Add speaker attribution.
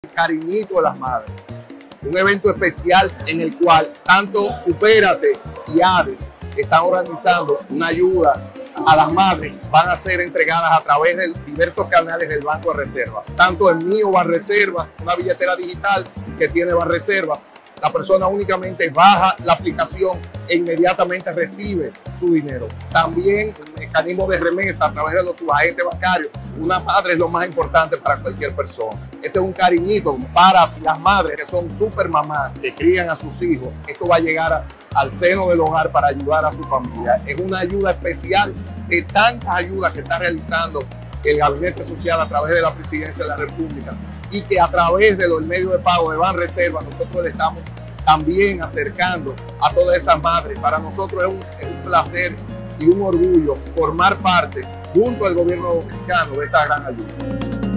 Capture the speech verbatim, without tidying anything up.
Speaker 1: Cariñito de las Madres, un evento especial en el cual tanto Supérate y Hades están organizando una ayuda a las madres. Van a ser entregadas a través de diversos canales del Banco de Reservas, tanto en Mío Banreservas, una billetera digital que tiene Banreservas. La persona únicamente baja la aplicación e inmediatamente recibe su dinero. También el mecanismo de remesa a través de los subagentes bancarios. Una madre es lo más importante para cualquier persona. Este es un cariñito para las madres que son super mamás, que crían a sus hijos. Esto va a llegar a, al seno del hogar para ayudar a su familia. Es una ayuda especial de tantas ayudas que está realizando el Gabinete Social a través de la Presidencia de la República, y que a través de los medios de pago de Banreservas nosotros le estamos también acercando a todas esas madres. Para nosotros es un, es un placer y un orgullo formar parte junto al gobierno dominicano de esta gran ayuda.